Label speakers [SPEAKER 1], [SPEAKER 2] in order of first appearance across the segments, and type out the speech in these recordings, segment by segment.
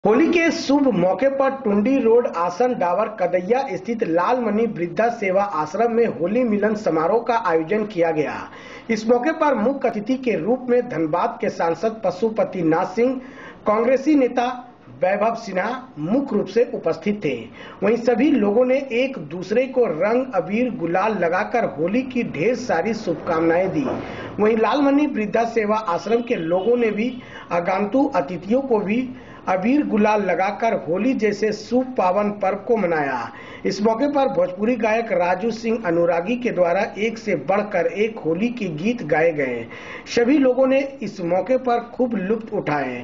[SPEAKER 1] होली के शुभ मौके पर टुंडी रोड आसन डावर कदैया स्थित लाल मणि वृद्धा सेवा आश्रम में होली मिलन समारोह का आयोजन किया गया। इस मौके पर मुख्य अतिथि के रूप में धनबाद के सांसद पशुपति नाथ सिंह, कांग्रेसी नेता वैभव सिन्हा मुख्य रूप से उपस्थित थे। वहीं सभी लोगों ने एक दूसरे को रंग अबीर गुलाल लगाकर होली की ढेर सारी शुभकामनाएं दी। वहीं लाल मणि वृद्धा सेवा आश्रम के लोगों ने भी आगंतुक अतिथियों को भी अबीर गुलाल लगाकर होली जैसे शुभ पावन पर्व को मनाया। इस मौके पर भोजपुरी गायक राजू सिंह अनुरागी के द्वारा एक से बढ़कर एक होली के गीत गाए गए। सभी लोगों ने इस मौके पर खूब लुत्फ उठाए।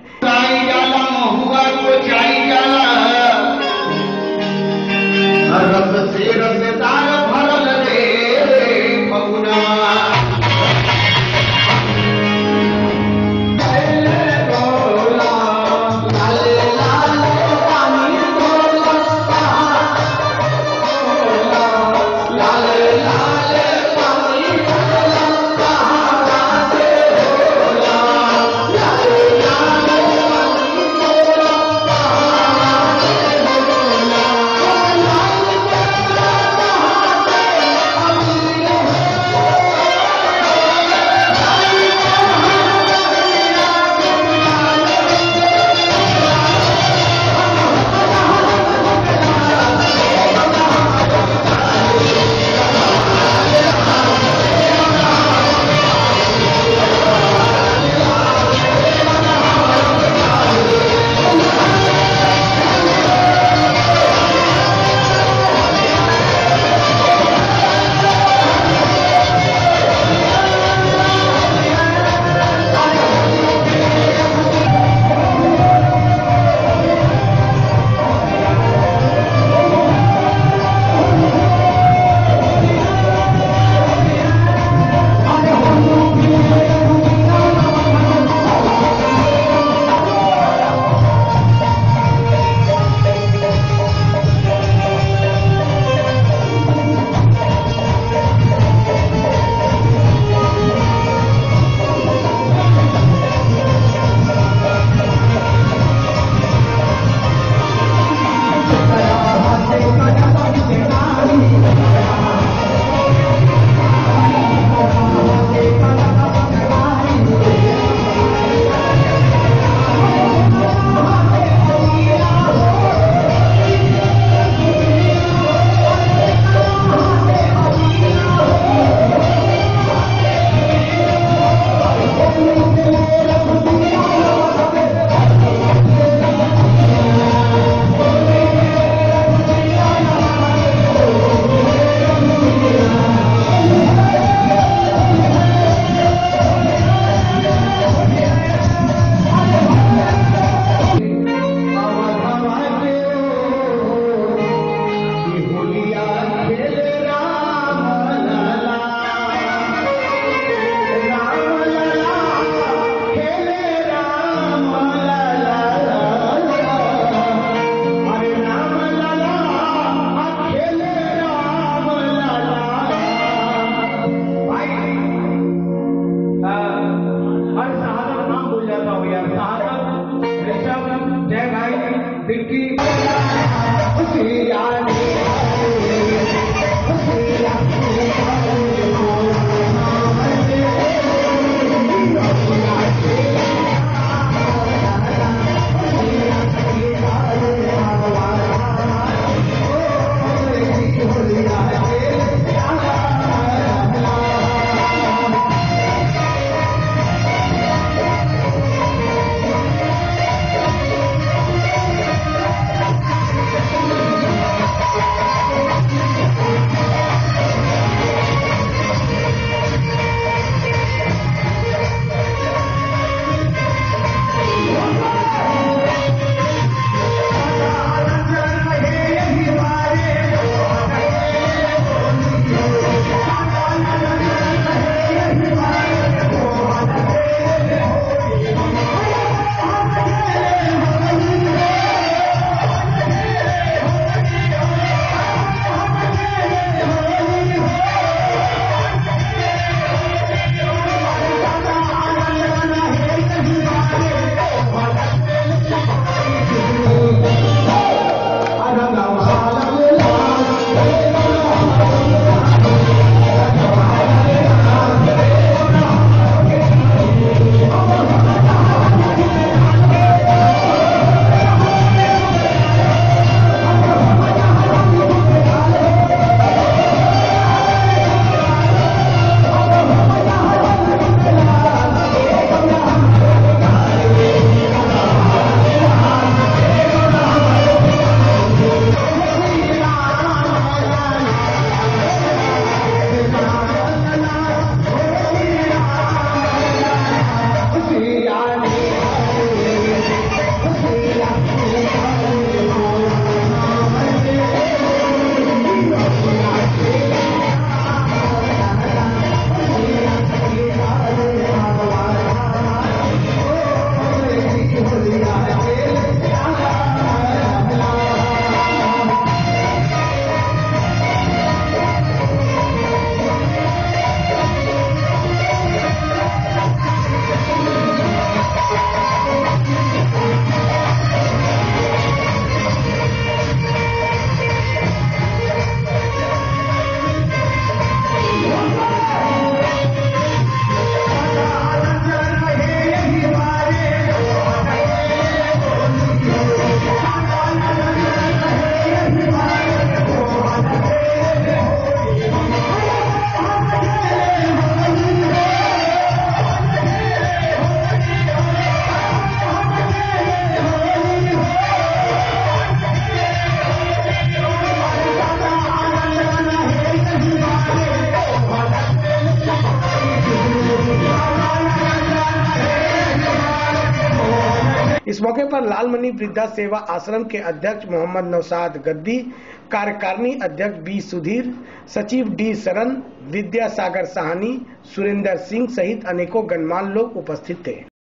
[SPEAKER 1] पर लालमणि वृद्धा सेवा आश्रम के अध्यक्ष मोहम्मद नौशाद गद्दी, कार्यकारिणी अध्यक्ष बी सुधीर, सचिव डी शरण, विद्यासागर साहनी, सुरेंद्र सिंह सहित अनेकों गणमान्य लोग उपस्थित थे।